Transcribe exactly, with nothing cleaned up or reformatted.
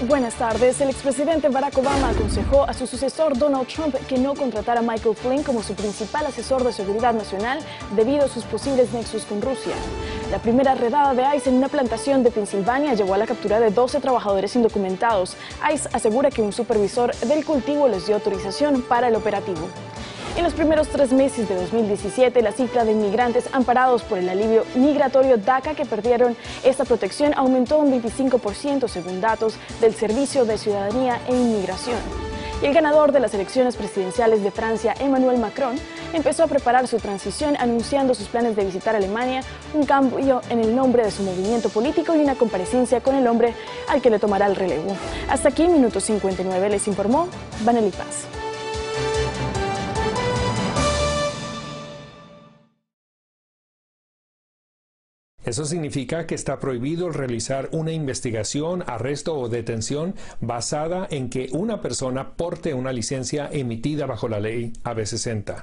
Buenas tardes. El expresidente Barack Obama aconsejó a su sucesor Donald Trump que no contratara a Michael Flynn como su principal asesor de seguridad nacional debido a sus posibles nexos con Rusia. La primera redada de ICE en una plantación de Pensilvania llevó a la captura de doce trabajadores indocumentados. ICE asegura que un supervisor del cultivo les dio autorización para el operativo. En los primeros tres meses de dos mil diecisiete, la cifra de inmigrantes amparados por el alivio migratorio DACA que perdieron esta protección aumentó un veinticinco por ciento según datos del Servicio de Ciudadanía e Inmigración. Y el ganador de las elecciones presidenciales de Francia, Emmanuel Macron, empezó a preparar su transición anunciando sus planes de visitar Alemania, un cambio en el nombre de su movimiento político y una comparecencia con el hombre al que le tomará el relevo. Hasta aquí, Minuto cincuenta y nueve, les informó Vanely Paz. Eso significa que está prohibido realizar una investigación, arresto o detención basada en que una persona porte una licencia emitida bajo la ley A B sesenta.